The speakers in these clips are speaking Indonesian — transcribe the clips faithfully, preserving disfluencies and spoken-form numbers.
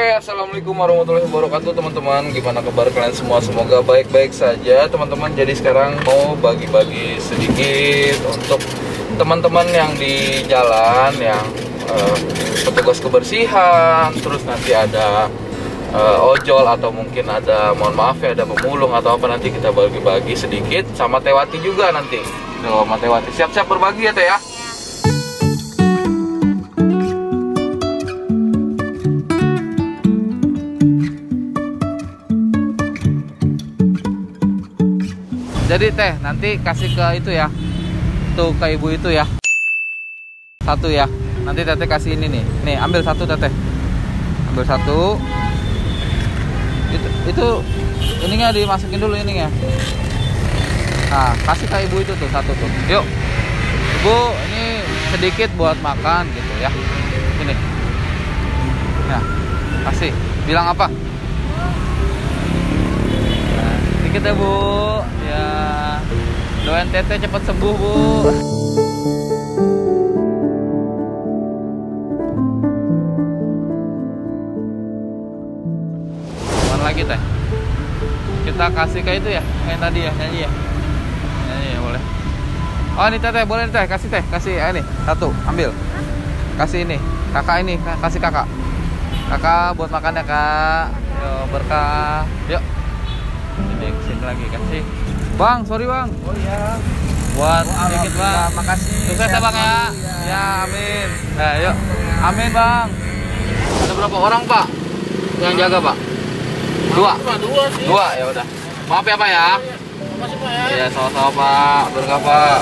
assalamualaikum warahmatullahi wabarakatuh teman-teman. Gimana kabar kalian semua? Semoga baik-baik saja teman-teman. Jadi sekarang mau bagi-bagi sedikit untuk teman-teman yang di jalan, yang uh, petugas kebersihan, terus nanti ada uh, ojol atau mungkin ada, mohon maaf ya, ada pemulung atau apa, nanti kita bagi-bagi sedikit sama Tewati juga nanti. Tuh, sama Tewati siap-siap berbagi ya Teh ya. Jadi Teh, nanti kasih ke itu ya, tuh ke ibu itu ya, satu ya. Nanti Teteh kasih ini nih, nih ambil satu Teteh, ambil satu. Itu, itu ininya dimasukin dulu ininya. Nah, kasih ke ibu itu tuh satu tuh. Yuk, ibu, ini sedikit buat makan gitu ya. Ini, nah, kasih. Bilang apa? Kita Bu, ya doain Teteh cepat sembuh Bu. Mana lagi Teh? Kita kasih ke itu ya, kayak tadi ya, nyanyi ya, nyanyi ya boleh. Oh ini Teteh, boleh Teh, kasih Teh, kasih ini satu, ambil, kasih ini, kakak ini, kasih kakak, kakak buat makan ya Kak, yuk berkah, yuk. Ini kesini lagi kasih Bang, sorry Bang. Oh iya. Buat oh, sedikit Bang. Makasih. Sukses ya Bang ya. Ya, amin. Nah, yuk. Amin Bang. Ada berapa orang Pak yang jaga Pak? Dua. Dua sih. Dua ya udah. Maaf ya Pak ya. Makasih Pak ya. Iya, sama-sama Pak. Berkah Pak.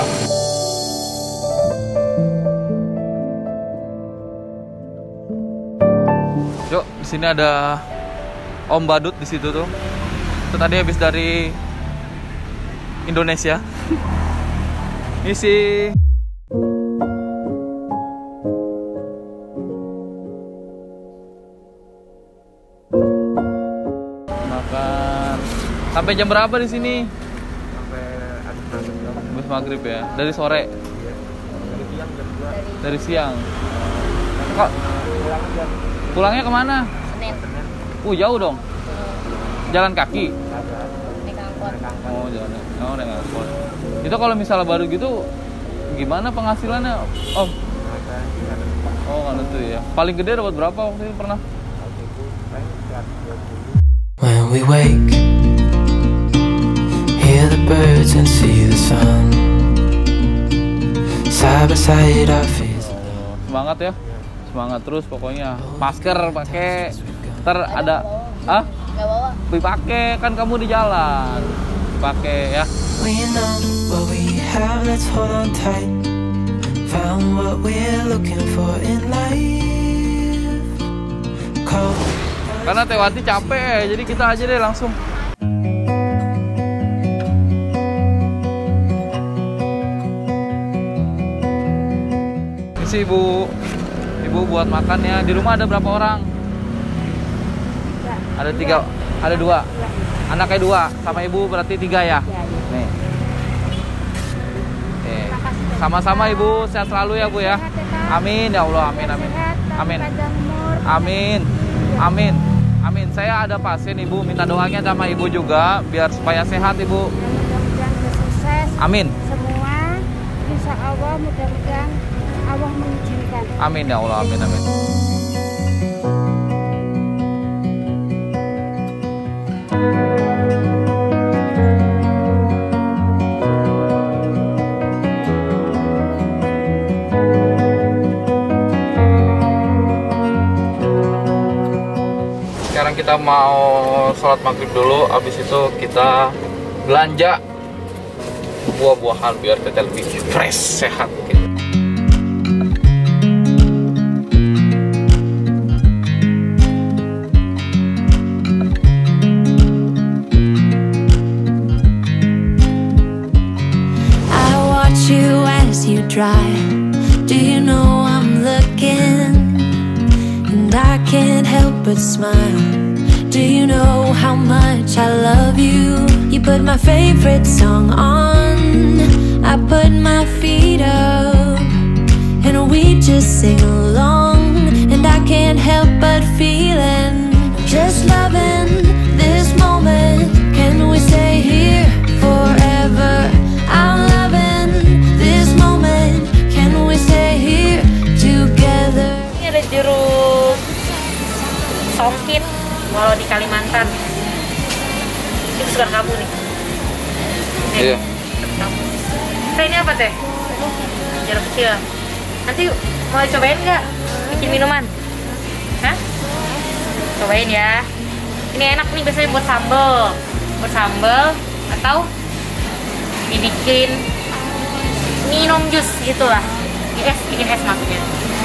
Yuk, di sini ada Om Badut di situ tuh. Tadi habis dari Indonesia. Isi makan. Sampai jam berapa di sini? Sampai habis maghrib ya. Dari sore. Dari siang jam dua. Dari siang. Kok pulangnya kemana? Senin. Uh jauh dong. Jalan kaki. Naik angkot. Oh, jalan. Oh, naik angkot. Itu kalau misalnya baru gitu gimana penghasilannya, Om? Oh, kan itu ya. Paling gede dapat berapa waktu itu pernah? When we wake, hear the birds and see the sun. Side by side our faces. Semangat ya. Semangat terus pokoknya. Masker pakai. Ntar ada ah? Gak bawa. Dipakai kan kamu di jalan. Dipakai ya. We know what we have, let's hold on tight. Found what we're looking for in life. Cold. Karena Tewati capek, jadi kita aja deh langsung. Isi Ibu. Ibu buat makan ya. Di rumah ada berapa orang? Ada tiga, ada dua. Anaknya dua, sama ibu berarti tiga ya. Nih. Nih. Sama-sama Ibu, sehat selalu ya Bu ya. Amin ya Allah, amin amin. Amin. Amin. Amin. Amin. Saya ada pasien Ibu, minta doanya sama Ibu juga biar supaya sehat Ibu. Mudah-mudahan sukses. Amin. Semua, insya Allah mudah-mudahan Allah mengizinkan. Amin ya Allah, amin amin. Sekarang kita mau sholat maghrib dulu, habis itu kita belanja buah-buahan biar Teteh lebih fresh, sehat gitu. You drive. Do you know I'm looking? And I can't help but smile. Do you know how much I love you? You put my favorite song on, I put my feet up, and we just sing along. And I can't help but feeling Kalau di Kalimantan. Ini kesukaan kamu nih. Nih, Iya. kamu. Teh ini apa teh? Jeruk kecil. Nanti mau cobain nggak? Bikin minuman? Hah? Cobain ya. Ini enak nih biasanya buat sambal, buat sambal atau dibikin minum jus gitulah. Es, bikin es maksudnya.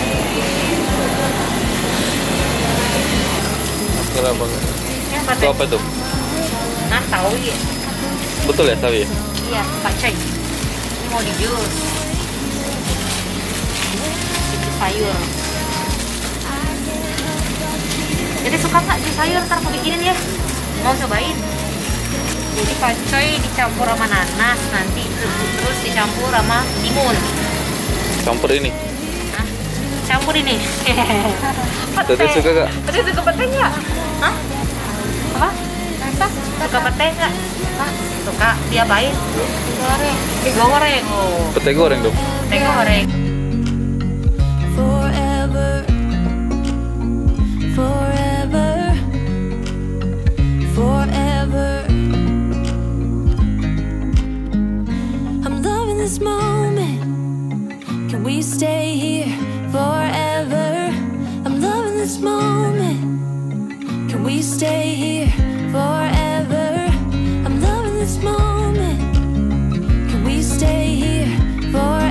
Kenapa? Ini apa Itu teh? apa tuh? Nah, tahu ya. Betul ya sawi? Iya, pakcai. Ini mau di jus. Jus sayur. Jadi suka nggak jus sayur? Ntar aku bikinin ya. Mau cobain? Jadi pakcai dicampur sama nanas nanti, terus dicampur sama timun. Campur ini. Hah? Campur ini. Tete suka gak? Tete suka pete nggak? Hah? Apa? Apa? Suka pete nggak? Hah? Suka. Dia baik. Goreng. Digoreng. Oh. Pete goreng dong. Pete goreng. Forever, forever, forever. I'm loving this moment. Can we stay here forever? I'm loving this moment. Can we stay here forever? I'm loving this moment. Can we stay here forever?